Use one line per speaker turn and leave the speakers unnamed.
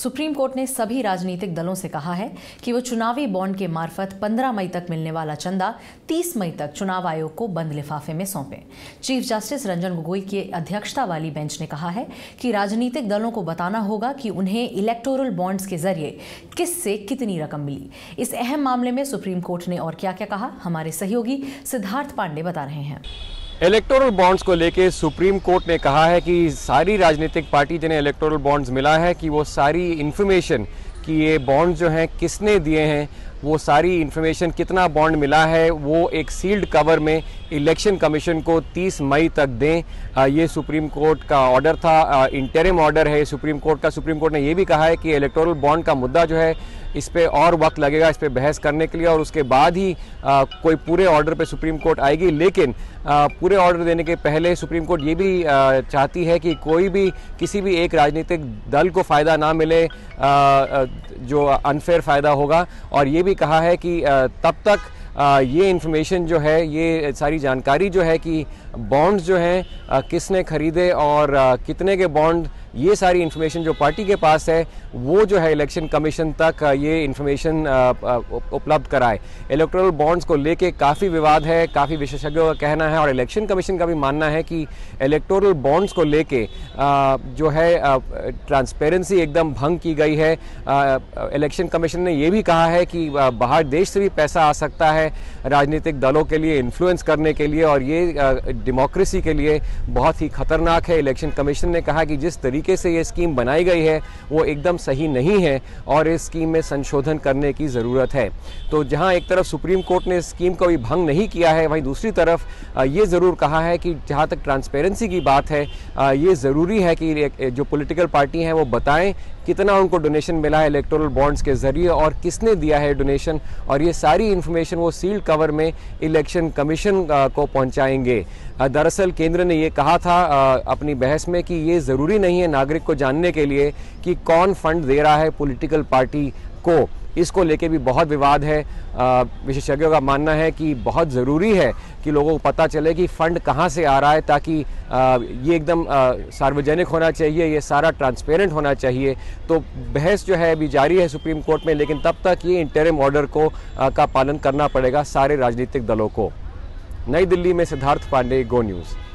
Supreme Court ने सभी राजनीतिक दलों से कहा है कि वो चुनावी बॉन्ड के मार्फत 15 मई तक मिलने वाला चंदा 30 मई तक चुनाव आयोग को बंद लिफाफे में सौंपें। चीफ जस्टिस रंजन गोगोई की अध्यक्षता वाली बेंच ने कहा है कि राजनीतिक दलों को बताना होगा कि उन्हें इलेक्टोरल बॉन्ड्स के जरिए किससे कितनी रकम मिली। इस अहम मामले में सुप्रीम कोर्ट ने और क्या क्या कहा, हमारे सहयोगी सिद्धार्थ पांडे बता रहे हैं।
इलेक्टोरल बॉन्ड्स को लेके सुप्रीम कोर्ट ने कहा है कि सारी राजनीतिक पार्टी जिन्हें इलेक्टोरल बॉन्ड्स मिला है कि वो सारी इन्फॉर्मेशन कि ये बॉन्ड जो हैं किसने दिए हैं, वो सारी इन्फॉर्मेशन कितना बॉन्ड मिला है वो एक सील्ड कवर में इलेक्शन कमीशन को 30 मई तक दें। ये सुप्रीम कोर्ट का ऑर्डर था, इंटरिम ऑर्डर है सुप्रीम कोर्ट का। सुप्रीम कोर्ट ने ये भी कहा है कि इलेक्टोरल बॉन्ड का मुद्दा जो है इस पे और वक्त लगेगा इस पे बहस करने के लिए, और उसके बाद ही कोई पूरे ऑर्डर पे सुप्रीम कोर्ट आएगी। लेकिन पूरे ऑर्डर देने के पहले सुप्रीम कोर्ट ये भी चाहती है कि कोई भी किसी भी एक राजनीतिक दल को फ़ायदा ना मिले जो अनफेयर फ़ायदा होगा। और ये भी कहा है कि तब तक ये इन्फॉर्मेशन जो है, ये सारी जानकारी जो है कि बॉन्ड्स जो हैं किसने खरीदे और कितने के बॉन्ड, ये सारी इन्फॉर्मेशन जो पार्टी के पास है वो जो है इलेक्शन कमीशन तक ये इन्फॉर्मेशन उपलब्ध कराए। इलेक्टोरल बॉन्ड्स को लेके काफ़ी विवाद है, काफ़ी विशेषज्ञों का कहना है और इलेक्शन कमीशन का भी मानना है कि इलेक्टोरल बॉन्ड्स को लेके जो है ट्रांसपेरेंसी एकदम भंग की गई है। इलेक्शन कमीशन ने ये भी कहा है कि बाहर देश से भी पैसा आ सकता है राजनीतिक दलों के लिए इन्फ्लुएंस करने के लिए, और ये डेमोक्रेसी के लिए बहुत ही खतरनाक है। इलेक्शन कमीशन ने कहा कि जिस तरीके से ये स्कीम बनाई गई है वो एकदम सही नहीं है और इस स्कीम में संशोधन करने की ज़रूरत है। तो जहां एक तरफ सुप्रीम कोर्ट ने स्कीम को भी भंग नहीं किया है, वहीं दूसरी तरफ ये ज़रूर कहा है कि जहां तक ट्रांसपेरेंसी की बात है ये ज़रूरी है कि जो पॉलिटिकल पार्टी हैं वो बताएं कितना उनको डोनेशन मिला है इलेक्टोरल बॉन्ड्स के ज़रिए और किसने दिया है डोनेशन, और ये सारी इन्फॉर्मेशन वो सील्ड कवर में इलेक्शन कमीशन को पहुंचाएंगे। दरअसल केंद्र ने ये कहा था अपनी बहस में कि ये ज़रूरी नहीं है नागरिक को जानने के लिए कि कौन फंड दे रहा है पॉलिटिकल पार्टी को। इसको लेके भी बहुत विवाद है। विशेषज्ञों का मानना है कि बहुत ज़रूरी है कि लोगों को पता चले कि फ़ंड कहाँ से आ रहा है, ताकि ये एकदम सार्वजनिक होना चाहिए, ये सारा ट्रांसपेरेंट होना चाहिए। तो बहस जो है अभी जारी है सुप्रीम कोर्ट में, लेकिन तब तक ये इंटरिम ऑर्डर का पालन करना पड़ेगा सारे राजनीतिक दलों को। नई दिल्ली में सिद्धार्थ पांडे, गो न्यूज़।